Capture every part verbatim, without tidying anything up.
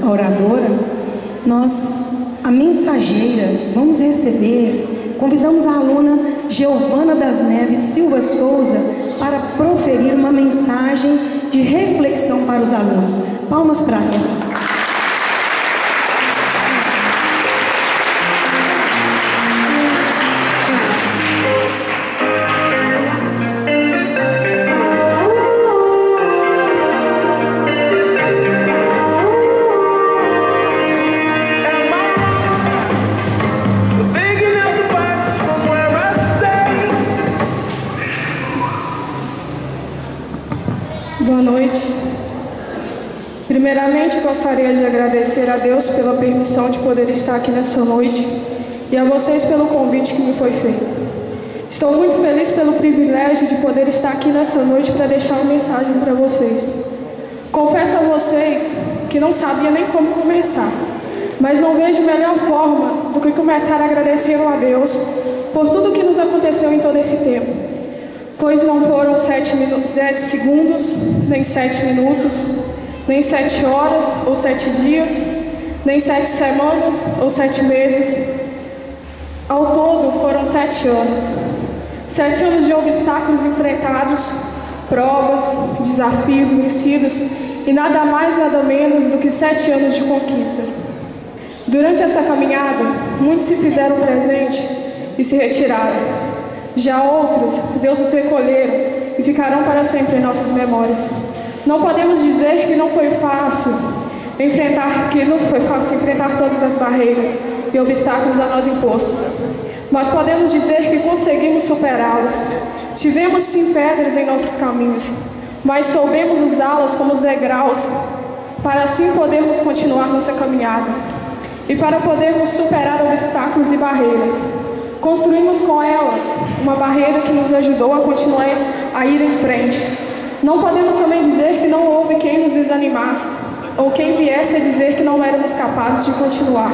oradora, nós, a mensageira, vamos receber, convidamos a aluna Giovana das Neves Silva Souza para proferir uma mensagem de reflexão para os alunos. Palmas para ela. Boa noite. Primeiramente, gostaria de agradecer a Deus pela permissão de poder estar aqui nessa noite e a vocês pelo convite que me foi feito. Estou muito feliz pelo privilégio de poder estar aqui nessa noite para deixar uma mensagem para vocês. Confesso a vocês que não sabia nem como começar, mas não vejo melhor forma do que começar agradecendo a Deus por tudo que nos aconteceu em todo esse tempo. Pois não foram sete, minutos, sete segundos, nem sete minutos, nem sete horas ou sete dias, nem sete semanas ou sete meses. Ao todo foram sete anos. Sete anos de obstáculos enfrentados, provas, desafios vencidos e nada mais, nada menos do que sete anos de conquistas. Durante essa caminhada, muitos se fizeram presente e se retiraram. Já outros, Deus os recolheram e ficarão para sempre em nossas memórias. Não podemos dizer que não foi fácil enfrentar, que não foi fácil enfrentar todas as barreiras e obstáculos a nós impostos, mas podemos dizer que conseguimos superá-los. Tivemos sim pedras em nossos caminhos, mas soubemos usá-las como os degraus para assim podermos continuar nossa caminhada e para podermos superar obstáculos e barreiras. Construímos com elas uma barreira que nos ajudou a continuar a ir em frente. Não podemos também dizer que não houve quem nos desanimasse, ou quem viesse a dizer que não éramos capazes de continuar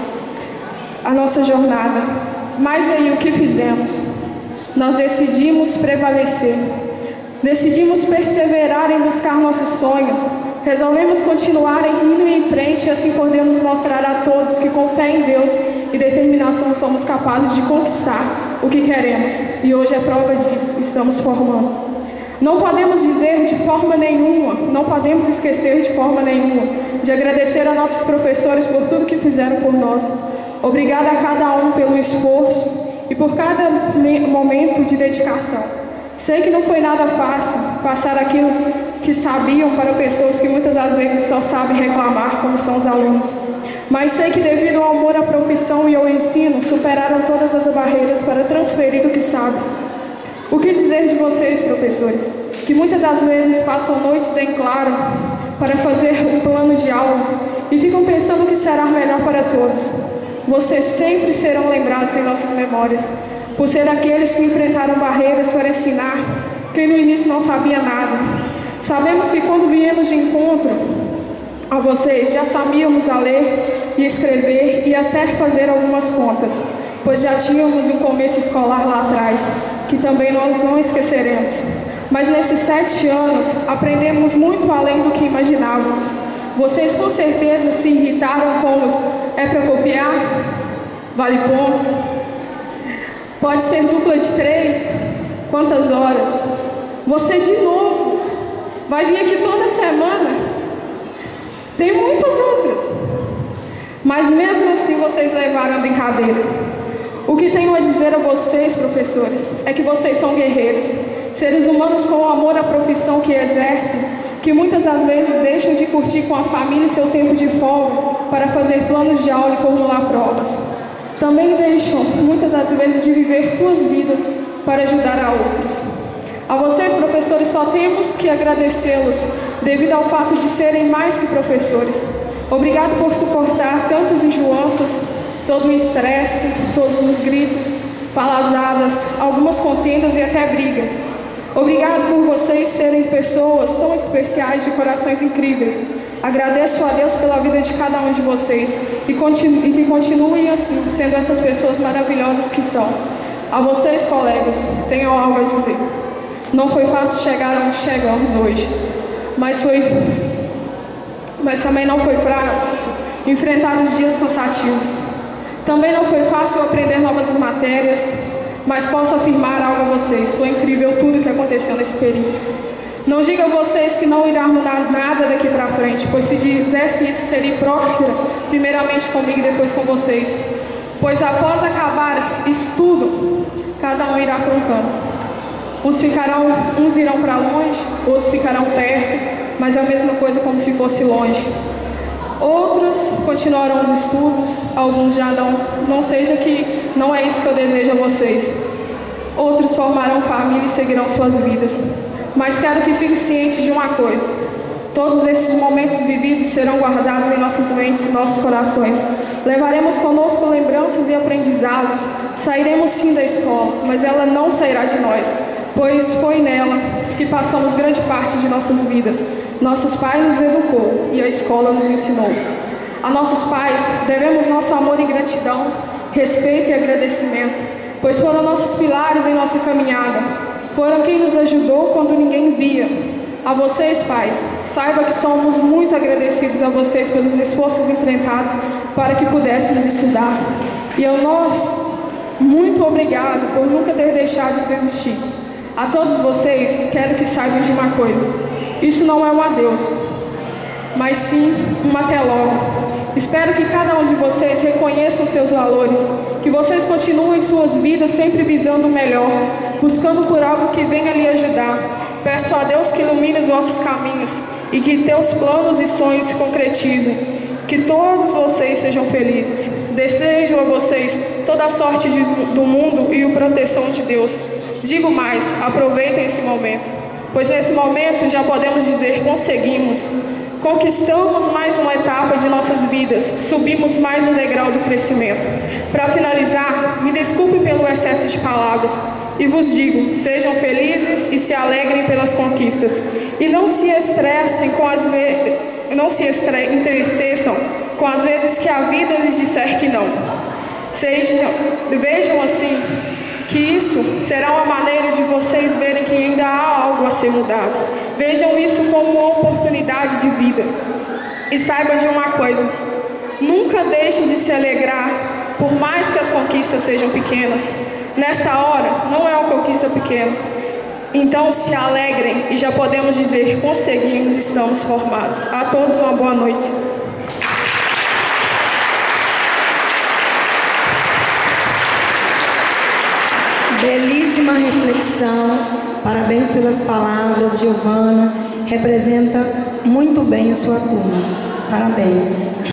a nossa jornada. Mas aí o que fizemos? Nós decidimos prevalecer, decidimos perseverar em buscar nossos sonhos, resolvemos continuar indo em frente e assim podemos mostrar a todos que com fé em Deus e determinação somos capazes de conquistar o que queremos. E hoje é prova disso, estamos formando. Não podemos dizer de forma nenhuma, não podemos esquecer de forma nenhuma de agradecer a nossos professores por tudo que fizeram por nós. Obrigada a cada um pelo esforço e por cada momento de dedicação. Sei que não foi nada fácil passar aquilo que sabiam para pessoas que muitas das vezes só sabem reclamar, como são os alunos. Mas sei que devido ao amor à profissão e ao ensino, superaram todas as barreiras para transferir o que sabem. O que dizer de vocês, professores, que muitas das vezes passam noites em claro para fazer um plano de aula e ficam pensando o que será melhor para todos. Vocês sempre serão lembrados em nossas memórias, por ser aqueles que enfrentaram barreiras para ensinar quem no início não sabia nada. Sabemos que quando viemos de encontro a vocês, já sabíamos a ler e escrever e até fazer algumas contas, pois já tínhamos um começo escolar lá atrás, que também nós não esqueceremos. Mas nesses sete anos, aprendemos muito além do que imaginávamos. Vocês com certeza se irritaram com os é para copiar? Vale ponto? Pode ser dupla de três? Quantas horas? Vocês de novo? Vai vir aqui toda semana? Tem muitas outras. Mas mesmo assim vocês levaram a brincadeira. O que tenho a dizer a vocês, professores, é que vocês são guerreiros, seres humanos com amor à profissão que exercem, que muitas das vezes deixam de curtir com a família e seu tempo de folga para fazer planos de aula e formular provas. Também deixam, muitas das vezes, de viver suas vidas para ajudar a outros. A vocês, professores, só temos que agradecê-los devido ao fato de serem mais que professores. Obrigado por suportar tantas enjoanças, todo o estresse, todos os gritos, palazadas, algumas contendas e até briga. Obrigado por vocês serem pessoas tão especiais, de corações incríveis. Agradeço a Deus pela vida de cada um de vocês e, continu- e que continuem assim, sendo essas pessoas maravilhosas que são. A vocês, colegas, tenho algo a dizer. Não foi fácil chegar onde chegamos hoje, mas, foi, mas também não foi fácil enfrentar os dias cansativos. Também não foi fácil aprender novas matérias, mas posso afirmar algo a vocês: foi incrível tudo que aconteceu nesse período. Não diga a vocês que não irá mudar nada daqui para frente, pois se dissesse isso seria hipócrita, primeiramente comigo e depois com vocês. Pois após acabar isso tudo, cada um irá para um canto. Uns, ficarão, uns irão para longe, outros ficarão perto, mas é a mesma coisa como se fosse longe. Outros continuarão os estudos, alguns já não. Não seja que não é isso que eu desejo a vocês. Outros formarão família e seguirão suas vidas. Mas quero que fiquem cientes de uma coisa: todos esses momentos vividos serão guardados em nossas mentes e nossos corações. Levaremos conosco lembranças e aprendizados. Sairemos sim da escola, mas ela não sairá de nós, pois foi nela que passamos grande parte de nossas vidas. Nossos pais nos educou e a escola nos ensinou. A nossos pais devemos nosso amor e gratidão, respeito e agradecimento, pois foram nossos pilares em nossa caminhada. Foram quem nos ajudou quando ninguém via. A vocês, pais, saiba que somos muito agradecidos a vocês pelos esforços enfrentados para que pudéssemos estudar. E a nós, muito obrigado por nunca ter deixado de desistir. A todos vocês, quero que saibam de uma coisa: isso não é um adeus, mas sim um até logo. Espero que cada um de vocês reconheça os seus valores, que vocês continuem suas vidas sempre visando o melhor, buscando por algo que venha lhe ajudar. Peço a Deus que ilumine os vossos caminhos e que teus planos e sonhos se concretizem. Que todos vocês sejam felizes. Desejo a vocês toda a sorte de, do mundo e a proteção de Deus. Digo mais, aproveitem esse momento, pois nesse momento já podemos dizer: conseguimos. Conquistamos mais uma etapa de nossas vidas, subimos mais um degrau do crescimento. Para finalizar, me desculpe pelo excesso de palavras e vos digo: sejam felizes e se alegrem pelas conquistas. E não se estressem com as ve... não se estre... entristeçam com as vezes que a vida lhes disser que não. Sejam... Vejam assim que isso será uma maneira de vocês verem que ainda há algo a ser mudado. Vejam isso como uma oportunidade de vida. E saibam de uma coisa: nunca deixem de se alegrar, por mais que as conquistas sejam pequenas. Nesta hora, não é uma conquista pequena. Então se alegrem e já podemos dizer: conseguimos, estamos formados. A todos uma boa noite. Belíssima reflexão, parabéns pelas palavras, Giovana, representa muito bem a sua turma, parabéns.